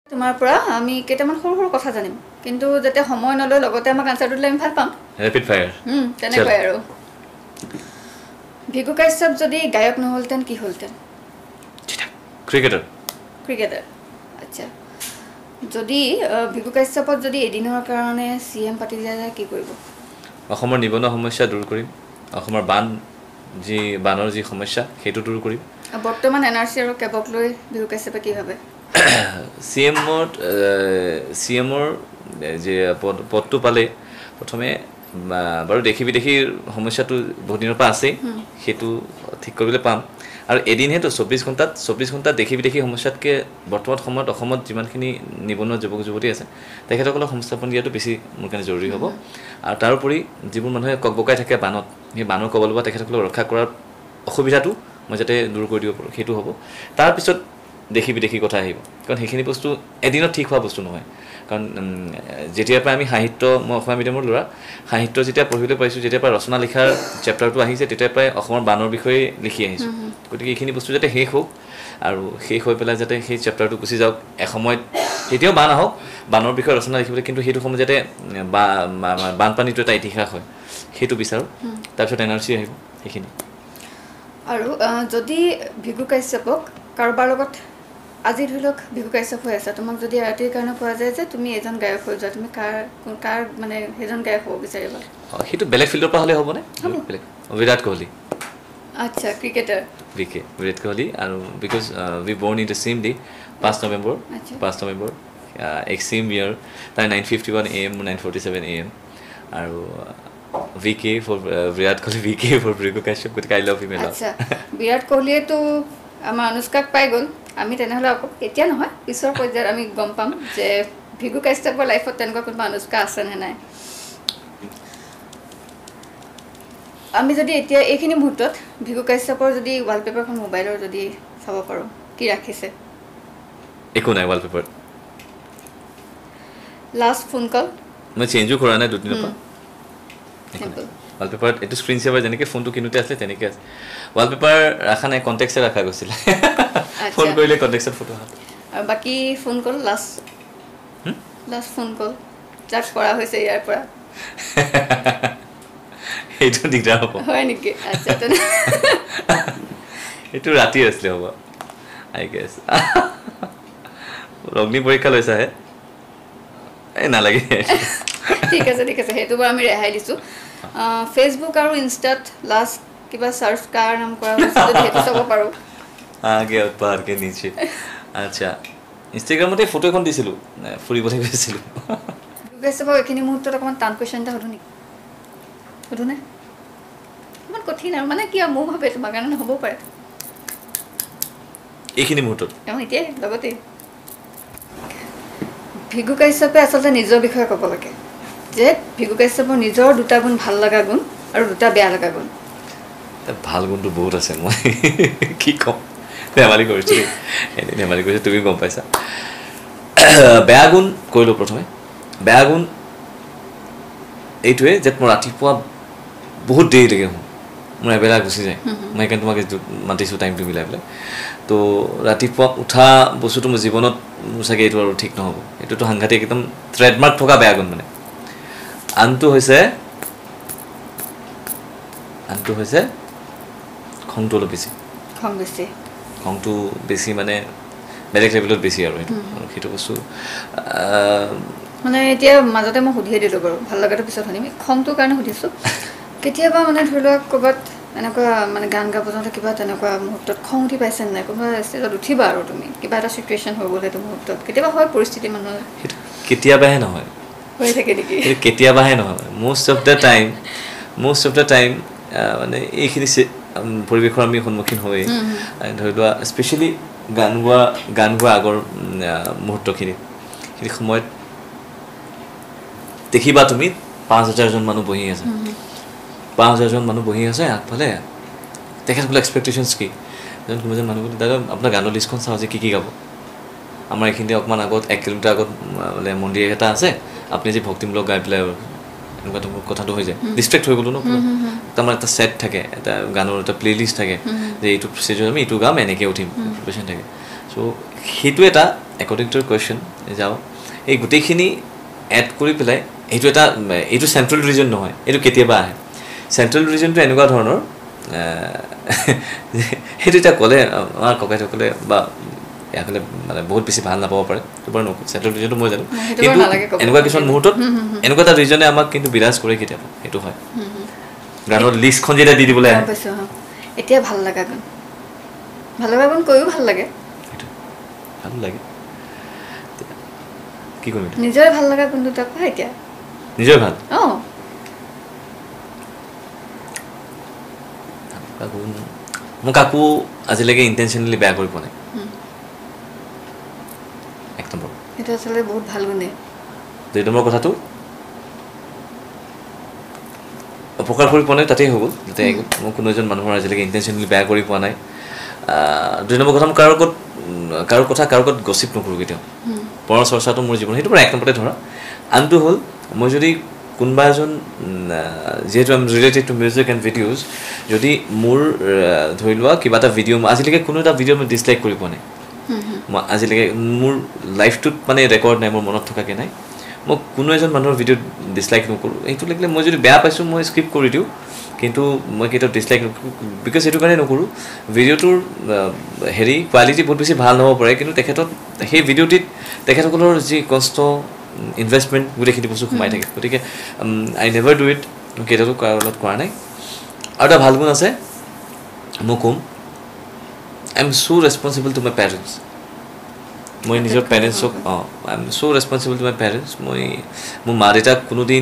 তোমাৰ পৰা আমি কেইটামান সৰু সৰু কথা জানিম কিন্তু যাতে সময় নলয় লগতে আমাক আনসাৰটো দিলে আমি ভাল পাম ৰেপিড ফায়াৰ তেনেকৈ আৰু ভিগু কাশ্যপ যদি গায়ক নহলতেন কি হলতেন ক্ৰিকেটাৰ আচ্ছা যদি ভিগু কাশ্যপত যদি এদিনৰ কাৰণে সিএম পাতি দিয়া যায় কি কৰিব অসমৰ নিবনুৱা সমস্যা দূৰ কৰিম অসমৰ বানৰ যি সমস্যা সেইটো দূৰ কৰিম বৰ্তমান এনআৰসি আৰু কেবক লৈ ভিগু কাশ্যপে কি ভাবে সিএমৰ যে পদটো পালে প্ৰথমে বাৰু দেখি সমস্যাটো বহুত দিনৰ পৰা আছেই সেইটো ঠিক কৰিবলৈ পাম আৰু এদিনহেতো 24 ঘণ্টাত দেখি সমস্যাতকৈ বৰ্তমান সময়ত অসমত যিমানখিনি নিবনুৱা যুৱক যুৱতী আছে তেখেতসকলক সংস্থাপন দিয়াটো বেছি মোৰ কাৰণে জৰুৰী হ'ব আৰু তাৰোপৰি যিবোৰ মানুহে ককবকাই থাকে বানত সেই বানৰ কবলৰ পৰা তেখেতসকলক ৰক্ষা কৰাৰ অসুবিধাটো মই যাতে দূৰ কৰি দিব পাৰোঁ সেইটো হ'ব তাৰপিছত দেখি কথা আহিব কাৰণ সেইখিনি বস্তু এদিনত ঠিক হোৱা বস্তু নহয় কাৰণ যেতিয়াৰ পৰা আমি সাহিত্য মই অসমীয়া মিডিয়ামৰ ল'ৰা সাহিত্য যেতিয়া পঢ়িবলৈ পাইছোঁ যেতিয়াৰ পৰা ৰচনা লিখাৰ চেপ্টাৰটো আহিছে তেতিয়াৰ পৰাই অসমৰ বানৰ বিষয়ে লিখি আহিছোঁ গতিকে এইখিনি বস্তু যাতে শেষ হওক আৰু শেষ হৈ পেলাই যাতে সেই চেপ্টাৰটো গুচি যাওক এসময়ত তেতিয়াও বান আহক বানৰ বিষয়ে ৰচনা লিখিবলৈ কিন্তু সেইটো সময়ত যাতে বানপানীটো এটা ইতিহাস হয় সেইটো বিচাৰোঁ তাৰপিছত এনআৰচি আহিব সেইখিনি আৰু যদি ভিগু কাশ্যপক কাৰোবাৰ লগত আজি ধৰি লওক ভিগু কাশ্যপ হৈ আছে তোমাক যদি ৰাতিৰ কাৰণে কোৱা যায় যে তুমি এজন গায়ক হৈ যোৱা তুমি কাৰ মানে সেইজন গায়ক হ'ব বিচাৰিবা সেইটো বেলেগ ফিল্ডৰ পৰা হ'লে হ'বনে বেলেগ বিৰাট কোহলি আচ্ছা ক্ৰিকেটাৰ বিৰাট কোহলি আৰু because we born in the same day 5 November এক চেম ইয়াৰ তাৰ 9:51 AM 9:47 AM আৰু VK for Virat Kohli VK for ভিগু Kashyap গতিকে আই লাভ হিম আচ্ছা বিৰাট কোহলিয়েতো আমাৰ অনুষ্কাক পাই গ'ল আমি তেনেহ'লে এতিয়া নহয় পিছৰ পৰ্যায়ত আমি গম পাম যে ভিগু কাশ্যপৰ লাইফত তেনেকুৱা কোনোবা অনুষ্কা আছে নে নাই আমি যদি এতিয়া এইখিনি মুহূৰ্তত ভিগু কাশ্যপৰ যদি ৱালপেপাৰখন মোবাইলৰ যদি চাব পাৰোঁ কি ৰাখিছে একো নাই ৱালপেপাৰ লাষ্ট ফোন কল মই চেঞ্জো কৰা নাই দুদিনৰ পৰা ৱালপেপাৰত এইটো স্ক্ৰীন চেভাৰ যেনেকৈ ফোনটো কিনোতে আছিলে তেনেকৈ আছে ৱালপেপাৰ ৰখা নাই কণ্টেক্টছে ৰখা গৈছিলে ফোন কৰিলে কণ্টেক্টছত ফটো আহে আৰু বাকী phone call last phone call যাক কৰা হৈছে ইয়াৰ পৰা এইটো দিগদাৰ হ'ব হয় নেকি আচ্ছা এইটো ৰাতি আছিলে হ'ব আই গেছ অগ্নি পৰীক্ষা লৈছাহে এই নালাগে ঠিক আছে সেইটো বাৰু আমি ৰেহাই দিছোঁ ফেচবুক আৰু ইনষ্টাত লাষ্ট কিবা চাৰ্চ কাৰ নাম কৰা হৈছে যদি সেইটো চাব পাৰোঁ আগে উৎপাদ কে নিচে আচ্ছা ইনষ্টাগ্ৰামতে ফটো এখন দিছিলোঁ ফুৰিবলৈ গৈছিলোঁ এইখিনি মুহূৰ্তত অকণমান টান কুৱেশ্যন এটা সোধোনে ইমান কঠিন আৰু মানে কি আৰু মোৰ ভাবে তোমাৰ কাৰণে নহ'বও পাৰে এইখিনি মুহূৰ্তত এতিয়াই লগতে ভিগু কাশ্যপে আচলতে নিজৰ বিষয়ে ক'ব লাগে যে ভিগু কাশ্যপৰ নিজৰ দুটা গুণ ভাল লগা গুণ আৰু দুটা বেয়া লগা গুণ ভাল গুণটো বহুত আছে মই কি ক'ম ধেমালি কৰিছোঁ তুমি গম পাইছা বেয়া গুণ কৰিলোঁ প্ৰথমে বেয়া গুণ এইটোৱে যে মই ৰাতিপুৱা বহুত দেৰিলৈকে শুওঁ মোৰ এবেলা গুচি যায় মই সেইকাৰণে তোমাক মাতিছোঁ টাইমটো মিলাই পেলাই তো ৰাতিপুৱা উঠা বস্তুটো মোৰ জীৱনত মোৰ চাগে এইটো আৰু ঠিক নহ'ব এইটোতো সাংঘাতিক একদম ট্ৰেডমাৰ্ক থকা বেয়া গুণ মানে আনটো হৈছে খংটো অলপ বেছি খংটো বেছি মানে বেলেগ লেভেলত বেছি আৰু সেইটো বস্তু মানে এতিয়া মাজতে মই সুধিয়ে দিলোঁ বাৰু ভাল লগাটো পিছত শুনিম খংটোৰ কাৰণে সুধিছোঁ কেতিয়াবা মানে ধৰি লোৱা ক'ৰবাত এনেকুৱা মানে গান গাব যাওঁতে কিবা তেনেকুৱা মুহূৰ্তত খং উঠি পাইছে নাই কোনোবা ষ্টেজত উঠিবা আৰু তুমি কিবা এটা চিটুৱেশ্যন হৈ গ'ল সেইটো মুহূৰ্তত কেতিয়াবা হয় পৰিস্থিতি মানুহৰ কেতিয়াবাহে নহয় হৈ থাকে নেকি কেতিয়াবাহে নহয় most of the time মানে এইখিনি পৰিৱেশৰ আমি সন্মুখীন হৈ ধৰি লোৱা স্পেচিয়েলি গান গোৱা আগৰ মুহূৰ্তখিনি সেই সময়ত দেখিবা তুমি 5,000জন মানুহ বহি আছে 5,000জন মানুহ বহি আছে আগফালে তেখেতসকলৰ এক্সপেক্টেশ্যনছ কি কোনোজন মানুহ দাদা আপোনাৰ গানৰ লিষ্টখন চাওঁ যে কি গাব আমাৰ এইখিনিতে অকণমান আগত 1 কিলোমিটাৰ আগত মানে মন্দিৰ এটা আছে আপুনি যে ভক্তিমূলক গাই পেলাই এনেকুৱা কথাটো হৈ যায় ডিষ্ট্ৰেক্ট হৈ গ'লো ন আমাৰ এটা ছেট থাকে এটা গানৰ এটা প্লেলিষ্ট থাকে যে এইটো প্ৰচিডিউৰ আমি এইটো গাম এনেকৈ উঠিম প্ৰিপাৰেশ্যন থাকে চ' সেইটো এটা একৰ্ডিং টু কুৱেশ্যন যাওঁ এই গোটেইখিনি এড কৰি পেলাই এইটো চেণ্ট্ৰেল ৰিজন নহয়, এইটো কেতিয়াবা আহে। চেণ্ট্ৰেল ৰিজনটো এনেকুৱা ধৰণৰ সেইটো এতিয়া ক'লে আমাৰ ককাইসকলে বা ইয়াকলে মানে বহুত বেছি ভাল নাপাব পাৰে, বাৰু নকওঁ চেণ্ট্ৰেল ৰিজনটো মই জানো, কিন্তু এনেকুৱা কিছুমান মুহূৰ্তত এনেকুৱা এটা ৰিজনে আমাক কিন্তু বিৰাজ কৰে কেতিয়াবা, সেইটো হয়। গানৰ লিষ্টখন যেতিয়া দি দিবলৈ আহে এতিয়া ভাল লগা গান কৈও ভাল লাগে, ভাল লাগে। কি কৰিম নিজৰে ভাল লগা কোনটো তাক এতিয়া নিজৰে ভাল মই কাকো আজিলৈকে ইণ্টেনশ্যনেলি বেয়া কৰি পোৱা নাই। সেইটো আচলতে বহুত ভাল গুণে। 2 নম্বৰ কথাটো অপকাৰ কৰি পোৱা নাই, তাতেই হৈ গ'ল। যাতে মই কোনো এজন মানুহৰ আজিলৈকে ইণ্টেনশ্যনেলি বেয়া কৰি পোৱা নাই। 2 নম্বৰ কথা, মই কাৰো আগত গচিপ নকৰোঁ কেতিয়াও। পৰ চৰ্চাটো মোৰ জীৱন, সেইটো পৰা 1 নম্বৰতে ধৰা। আনটো হ'ল মই যদি কোনোবা এজন যিহেতু I am related to music and videos, যদি মোৰ ধৰি লোৱা কিবা এটা ভিডিঅ' আজিলৈকে কোনো এটা ভিডিঅ' মই ডিছলাইক কৰি পোৱা নাই। মই আজিলৈকে মোৰ লাইফটোত মানে ৰেকৰ্ড নাই, মোৰ মনত থকাকৈ নাই। মই কোনো এজন মানুহৰ ভিডিঅ' ডিছলাইক নকৰোঁ। সেইটো লাগিলে মই যদি বেয়া পাইছোঁ মই স্কিপ কৰি দিওঁ, কিন্তু মই কেতিয়াও ডিছলাইক নকৰোঁ। বিকজ সেইটো কাৰণে নকৰোঁ, ভিডিঅ'টোৰ কোৱালিটি বহুত বেছি ভাল নহ'ব পাৰে, কিন্তু সেই ভিডিঅ'টিত তেখেতসকলৰ যি কষ্ট ইনভেষ্টমেণ্ট গোটেইখিনি বস্তু সোমাই থাকে। গতিকে আই নেভাৰ ডু ইট, কেতিয়াও কাৰো লগত কৰা নাই। আৰু এটা ভাল গুণ আছে, মই ক'ম I am so' responsible to my parents. মই নিজৰ পেৰেণ্টছক I am so' responsible to my parents. মই মোৰ মা দেউতাক কোনোদিন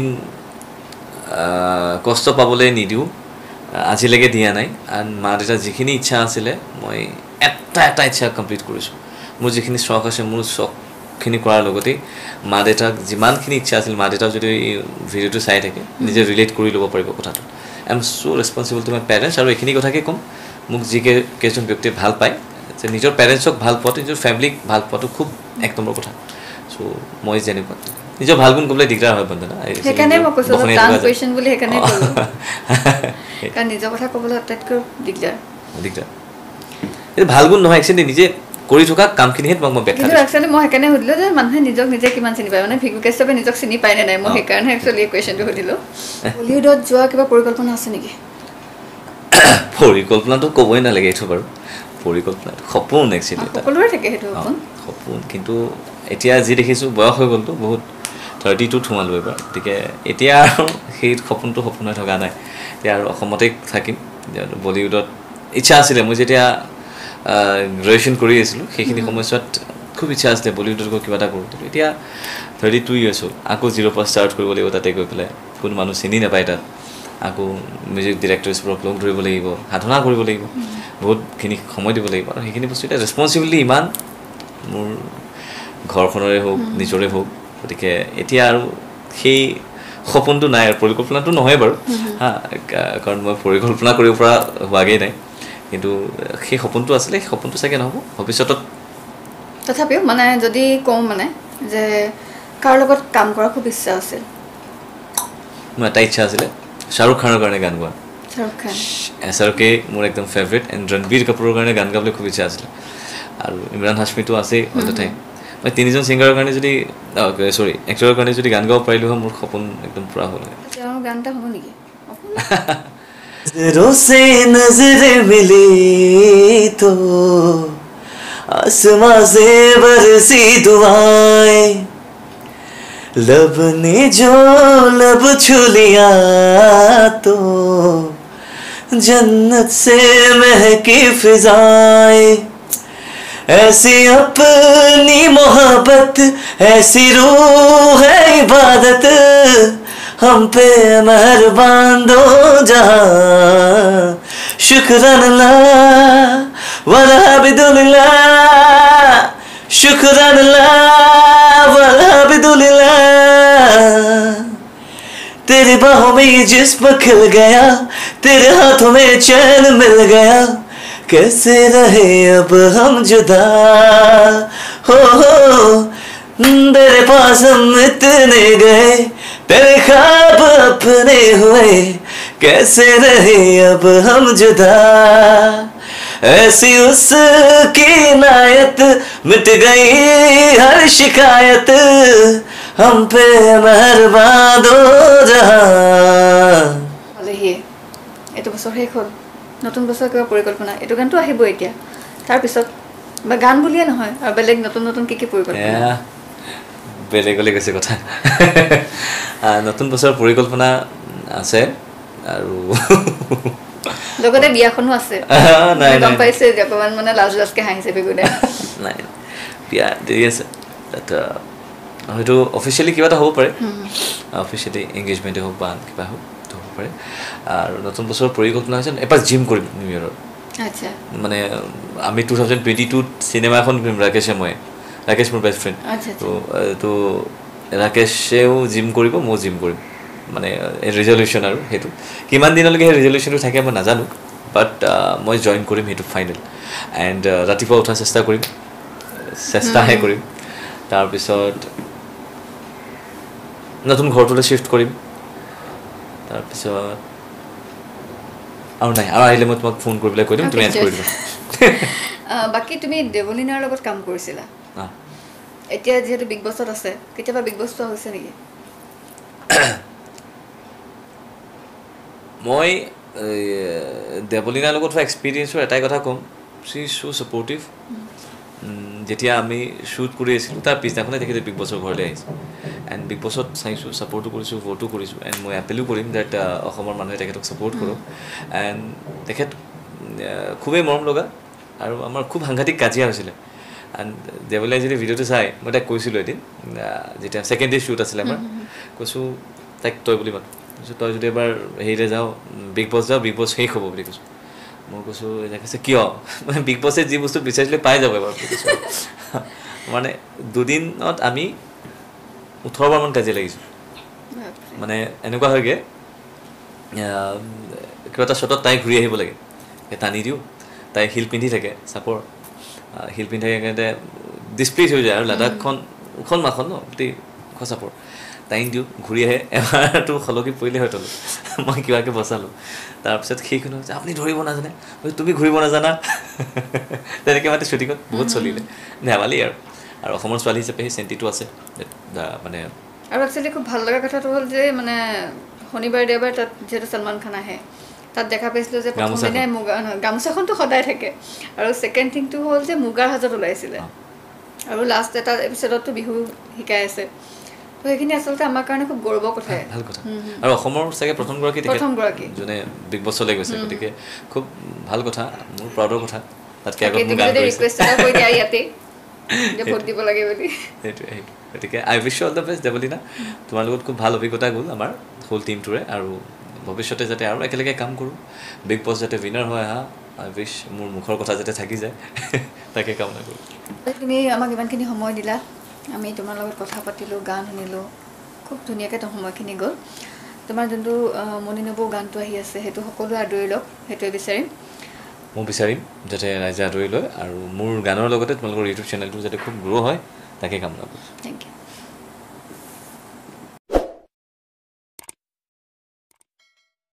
কষ্ট পাবলৈ নিদিওঁ, আজিলৈকে দিয়া নাই। আৰু মা দেউতাৰ যিখিনি ইচ্ছা আছিলে মই এটা ইচ্ছা কমপ্লিট কৰিছোঁ। মোৰ যিখিনি চখ আছে, মোৰ চখখিনি কৰাৰ লগতেই মা দেউতাক যিমানখিনি ইচ্ছা আছিল, মা দেউতাক যদি এই ভিডিঅ'টো চাই থাকে নিজে ৰিলেট কৰি ল'ব পাৰিব কথাটো। I am so' responsible to my parents. আৰু এইখিনি কথাকে ক'ম, মোক কেইজন ব্যক্তিয়ে ভাল পায় যে নিজৰ পেৰেণ্টছক ভাল পোৱাটো, নিজৰ ফেমিলিক ভাল পোৱাটো খুব 1 নম্বৰ কথা। চ' মই যেনেকুৱা নিজৰ ভাল গুণ ক'বলৈ দিগদাৰ হয় বন্ধনা, সেইকাৰণে মই কৈছোঁ টান কুৱেশ্যন বুলি, সেইকাৰণে ক'লোঁ কাৰণ নিজৰ কথা ক'বলৈ আটাইতকৈ দিগদাৰ। এইটো ভাল গুণ নহয়, একচুৱেলি নিজে কৰি থকা কামখিনিহে তোমাক মই ব্যাখ্যা দিছোঁ। একচুৱেলি মই সেইকাৰণে সুধিলোঁ যে মানুহে নিজে কিমান চিনি পায়, মানে ভিগু কাশ্যপে নিজক চিনি পায় নে নাই, মই সেইকাৰণে একচুৱেলি এই কুৱেশ্যনটো সুধিলোঁ। বলিউডত যোৱা কিবা পৰিকল্পনা আছে নেকি? পৰিকল্পনাটো ক'বই নালাগে, এইটো বাৰু পৰিকল্পনাটো সপোন একচুৱেলি, সকলোৰে থাকে সেইটো সপোন। কিন্তু এতিয়া যি দেখিছোঁ বয়স হৈ গ'লতো, বহুত 32 সোমালোঁ এইবাৰ। গতিকে এতিয়া আৰু সেই সপোনটো সপোন হৈ থকা নাই। এতিয়া আৰু অসমতেই থাকিম। বলিউডত ইচ্ছা আছিলে, মই যেতিয়া গ্ৰেজুৱেশ্যন কৰি আছিলোঁ সেইখিনি সময়ছোৱাত খুব ইচ্ছা আছিলে বলিউডত গৈ কিবা এটা কৰোঁ। এতিয়া 32 ইয়াৰ্ছ হ'ল, আকৌ 0 পৰা ষ্টাৰ্ট কৰিব লাগিব। তাতে গৈ পেলাই কোনো মানুহ চিনি নাপায়, তাত আকৌ মিউজিক ডিৰেক্টৰছবোৰক লগ ধৰিব লাগিব, সাধনা কৰিব লাগিব, বহুতখিনি সময় দিব লাগিব। আৰু সেইখিনি বস্তু এতিয়া ৰেছপনচিবিলিটি ইমান, মোৰ ঘৰখনৰে হওক নিজৰে হওক। গতিকে এতিয়া আৰু সেই সপোনটো নাই, আৰু পৰিকল্পনাটো নহয় বাৰু কাৰণ মই পৰিকল্পনা কৰিব পৰা হোৱাগৈ নাই। কিন্তু সেই সপোনটো আছিলে, সেই সপোনটো চাগে নহ'ব ভৱিষ্যতত। তথাপিও মানে যদি কওঁ মানে যে কাৰ লগত কাম কৰাৰ খুব ইচ্ছা আছিল? মোৰ এটা ইচ্ছা আছিলে শ্বাহৰুখ খানৰ কাৰণে গান গোৱা। SRK মোৰ একদম ফেভৰেট। এণ্ড ৰণবীৰ কাপুৰৰ কাৰণে গান গাবলৈ খুব ইচ্ছা আছিলে। আৰু ইমৰান হাছমিতো আছেই অল দ্য টাইম। মই 3জন ছিংগাৰৰ কাৰণে যদি এক্টৰৰ কাৰণে যদি গান গাব পাৰিলোঁ হয়, মোৰ সপোন একদম পূৰা হ'ল। তেওঁৰ গান এটা হ'ব নেকি? नजरों से नजरें मिली तो आसमां से बरसी दुआएं, लब ने जो लब छू लिया तो जन्नत से महकी फिजाएं। ऐसी अपनी मोहब्बत, ऐसी रूह है इबादत, हम पे मेहरबान दो जहां। शुक्रान अल्लाह वल्हम्दुलिल्लाह, शुक्रान अल्लाह वल्हम्दुलिल्लाह। तेरी बाहों में ये जिस्म खिल गया, तेरे हाथों में चैन मिल गया, कैसे रहे अब हम जुदा हो। तेरे पास हम इतने गए, तेरे ख्वाब अपने हुए, कैसे रहे अब हम जुदा ऐसी उसकी इनायत मिट गई हर शिकायत हम पे मेहरबान दो जहां আলহীয়ে এইটো বছৰ শেষ হ'ল নতুন বছৰ কিবা পৰিকল্পনা এইটো গানটো আহিব এতিয়া তাৰপিছত বা গান বুলিয়ে নহয় আৰু বেলেগ নতুন নতুন কি পৰিকল্পনা বেলেগলৈ গৈছে কথা নতুন বছৰৰ পৰিকল্পনা আছে আৰু লগতে বিয়াখনো আছে নাই গম পাইছে যে অকণমান মানে লাজকে হাঁহিছে বেগুনে নাই বিয়া দেৰি আছে হয়তো অফিচিয়েলি কিবা এটা হ'ব পাৰে অফিচিয়েলি এংগেজমেণ্টে হওক বা কিবা হওক হ'ব পাৰে আৰু নতুন বছৰৰ পৰিকল্পনা হৈছে এবাৰ জিম কৰিম নিউ ইয়েৰত আচ্ছা মানে আমি 2022 চিনেমা এখন কৰিম ৰাকেশ মোৰ বেষ্ট ফ্ৰেণ্ড তো ৰাকেশেও জিম কৰিব ময়ো জিম কৰিম মানে ৰিজলিউশ্যন আৰু সেইটো কিমান দিনলৈকে সেই ৰিজলিউশ্যনটো থাকে মই নাজানো বাট মই জইন কৰিম সেইটো ফাইনেল এণ্ড ৰাতিপুৱা উঠাৰ চেষ্টাহে কৰিম তাৰপিছত নতুন ঘৰটোলৈ শ্বিফ্ট কৰিম তাৰপিছত আৰু নাই আৰু আহিলে মই তোমাক ফোন কৰি পেলাই কৈ দিম তুমি এড কৰি দিবা বাকী তুমি দেৱলীনাৰ লগত কাম কৰিছিলা এতিয়া যিহেতু বিগ বছত আছে কেতিয়াবা বিগ বছ চোৱা হৈছে নেকি মই দেৱলীনাৰ লগত হোৱা এক্সপিৰিয়েঞ্চৰ এটাই কথা ক'ম চি ইজ ছ' ছাপৰ্টিভ যেতিয়া আমি শ্বুট কৰি আছিলোঁ তাৰ পিছদিনাখনে তেখেতে বিগ বছৰ ঘৰলৈ আহিছে এণ্ড বিগ বছত চাইছোঁ ছাপৰ্টো কৰিছোঁ ভোটো কৰিছোঁ এণ্ড মই এপিলো কৰিম ডেট অসমৰ মানুহে তেখেতক ছাপৰ্ট কৰক এণ্ড তেখেত খুবেই মৰম লগা আৰু আমাৰ খুব সাংঘাতিক কাজিয়া হৈছিলে এণ্ড দেৱলীনাই যদি ভিডিঅ'টো চাই মই তাইক কৈছিলোঁ এদিন যেতিয়া ছেকেণ্ড ডে শ্বুট আছিলে আমাৰ কৈছোঁ তাইক তই বুলি মাত কৈছোঁ তই যদি এবাৰ হেৰিলৈ যাওঁ বিগ বছ যাওঁ বিগ বছ শেষ হ'ব বুলি কৈছোঁ মই কৈছোঁ এনেকৈ কৈছে কিয় মানে বিগ বছে যি বস্তু বিচাৰিছিলে পাই যাব এবাৰ বুলি কৈছোঁ মানে দুদিনত আমি 18 বাৰমান কাজিয়া লাগিছোঁ মানে এনেকুৱা হয়গৈ কিবা এটা শ্বটত তাই ঘূৰি আহিব লাগে টানি দিওঁ তাই হিল পিন্ধি থাকে চাপৰ হিল পিন্ধি থাকে কাৰণে ডিছপ্লেচ হৈ যায় আৰু লাডাখখন উখন মাখন ন গোটেই ওখ চাপৰ টাইম দিওঁ ঘূৰি আহে এবাৰটো খলকি পৰিলে হয় তলত মই কিবাকৈ বচালোঁ তাৰপিছত সেইখন হৈছে আপুনি ধৰিব নাজানে তুমি ঘূৰিব নাজানা তেনেকৈ মানে শ্বুটিঙত বহুত চলিলে ধেমালি আৰু অসমৰ ছোৱালী হিচাপে সেই চেণ্টিটো আছে মানে আৰু একচুৱেলি খুব ভাল লগা কথাটো হ'ল যে মানে শনিবাৰ দেওবাৰ তাত যিহেতু সলমান খান আহে তাত দেখা পাইছিলোঁ যে প্ৰথম দিনাই মুগা গামোচাখনটো সদায় থাকে আৰু ছেকেণ্ড থিংটো হ'ল যে মুগাৰ সাজত ওলাইছিলে আৰু লাষ্ট এটা এপিছডততো বিহু শিকাই আছে তো সেইখিনি আচলতে আমাৰ কাৰণে খুব গৌৰৱৰ কথা ভাল কথা আৰু অসমৰ চাগে প্ৰথমগৰাকী যোনে বিগ বছলৈ গৈছে গতিকে খুব ভাল কথা মোৰ প্ৰাউডৰ কথা তাতকৈ আগত মোৰ গান ইয়াতে ভোট দিব লাগে বুলি সেইটোৱে গতিকে I wish you all the best Deblina তোমাৰ লগত খুব ভাল অভিজ্ঞতা গ'ল আমাৰ হোল টিমটোৰে আৰু ভৱিষ্যতে যাতে আৰু একেলগে কাম কৰোঁ বিগ বছ যাতে উইনাৰ হয় আহা আই উইছ মোৰ মুখৰ কথা যাতে থাকি যায় তাকে কামনা কৰোঁ তুমি আমাক ইমানখিনি সময় দিলা আমি তোমাৰ লগত কথা পাতিলোঁ গান শুনিলোঁ খুব ধুনীয়াকৈ সময়খিনি গ'ল তোমাৰ যোনটো মনি নবৌ গানটো আহি আছে সেইটো সকলোৱে আদৰি লওক সেইটোৱে বিচাৰিম মই বিচাৰিম যাতে ৰাইজে আদৰি লয় আৰু মোৰ গানৰ লগতে তোমালোকৰ ইউটিউব চেনেলটো যাতে খুব গ্ৰ' হয় তাকে কামনা কৰোঁ থেংক ইউ